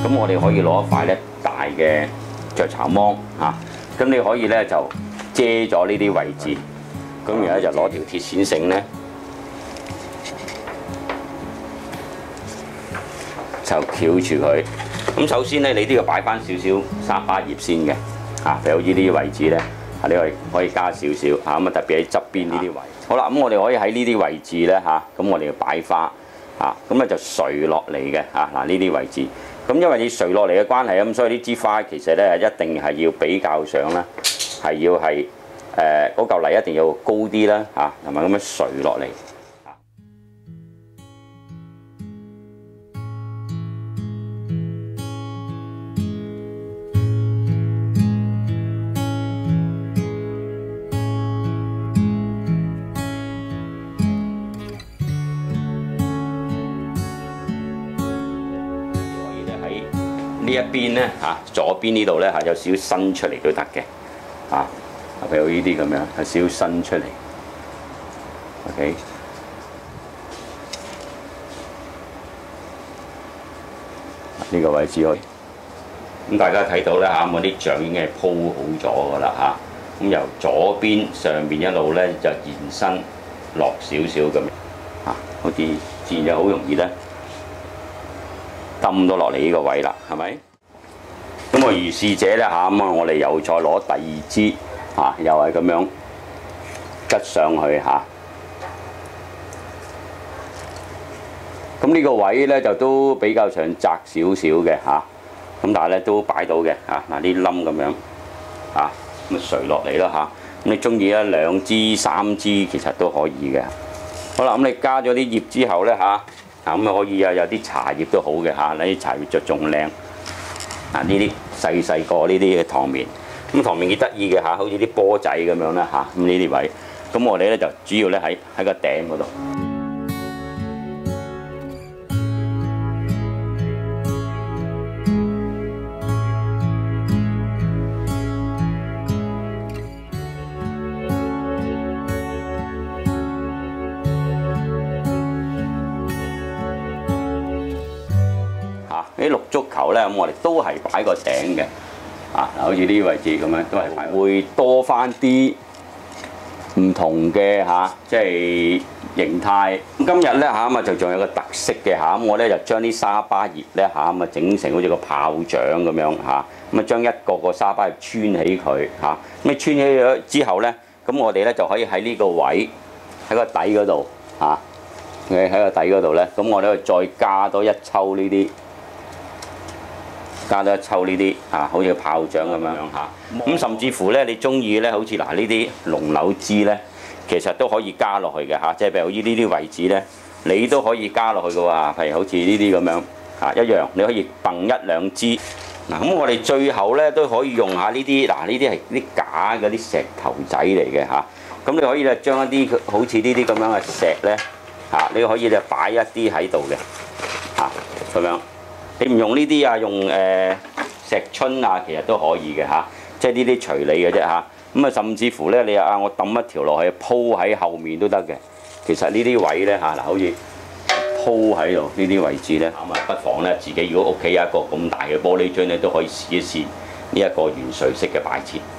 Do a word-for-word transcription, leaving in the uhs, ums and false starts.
咁我哋可以攞一塊咧大嘅雀巢芒嚇，咁你可以咧就遮咗呢啲位置，咁然後咧就攞條鐵線繩咧就翹住佢。咁首先咧，你都要擺翻少少沙巴葉先嘅嚇，譬如好似呢啲位置咧，啊你可以可以加少少嚇，咁啊特別喺側邊呢啲位。好啦，咁我哋可以喺呢啲位置咧嚇，咁我哋要擺花嚇，咁咧就垂落嚟嘅嚇嗱呢啲位置。咁因為你垂落嚟嘅關係，咁所以呢支花其實咧一定係要比較上啦，係要係誒嗰嚿泥一定要高啲啦嚇，同埋咁樣垂落嚟。呢一邊咧嚇，左邊呢度咧嚇有少少伸出嚟都得嘅嚇，譬如呢啲咁樣有少少伸出嚟 ，OK。呢個位置可以，咁大家睇到咧嚇，我啲醬已經係鋪好咗㗎啦嚇，咁由左邊上邊一路咧就延伸落少少咁樣嚇，好似自然就好容易咧。抌到落嚟呢個位啦，係咪？咁我如是者咧嚇，咁啊我哋又再攞第二支嚇，又係咁樣吉上去嚇。咁呢個位咧就都比較上窄少少嘅嚇，咁但係咧都擺到嘅嚇。嗱呢冧咁樣嚇，咁啊垂落嚟啦嚇。咁你中意咧兩支三支其實都可以嘅。好啦，咁你加咗啲葉之後咧嚇。咁啊可以啊，有啲茶葉都好嘅嚇，呢啲茶葉就仲靚。啊呢啲細細個呢啲嘅糖棉，咁糖棉幾得意嘅嚇，好似啲波仔咁樣啦嚇。咁呢啲位，咁我哋咧就主要咧喺喺個頂嗰度。啲綠足球咧，咁我哋都係擺個頂嘅，啊，好似呢啲位置咁樣，都係擺會多翻啲唔同嘅嚇、啊，即係形態。咁今日咧嚇咁啊，就仲有個特色嘅嚇，咁我咧就將啲沙巴葉咧嚇咁啊整成好似個炮仗咁樣嚇，咁啊將一個個沙巴葉穿起佢嚇，咁、啊、你穿起咗之後咧，咁我哋咧就可以喺呢個位喺個底嗰度嚇，喺、啊、喺個底嗰度咧，咁我哋再加多一抽呢啲。加多一抽呢啲啊，好似炮仗咁樣嚇。咁甚至乎咧，你中意咧，好似嗱呢啲龍柳枝咧，其實都可以加落去嘅嚇。即係譬如好似呢啲位置咧，你都可以加落去嘅喎。譬如好似呢啲咁樣嚇，一樣你可以掟一兩支。嗱，咁我哋最後咧都可以用下呢啲，嗱呢啲係啲假嗰啲石頭仔嚟嘅嚇。咁你可以咧將一啲好似呢啲咁樣嘅石咧嚇，你可以咧擺一啲喺度嘅嚇，咁樣。你唔用呢啲啊，用誒、呃、石春啊，其實都可以嘅嚇，即係呢啲隨你嘅啫嚇。咁啊，甚至乎咧，你啊我抌一條落去鋪喺後面都得嘅。其實呢啲位咧嚇，嗱好似鋪喺度呢啲位置咧，咁啊不妨咧自己如果屋企有一個咁大嘅玻璃樽咧，都可以試一試呢一個圓錘式嘅擺設。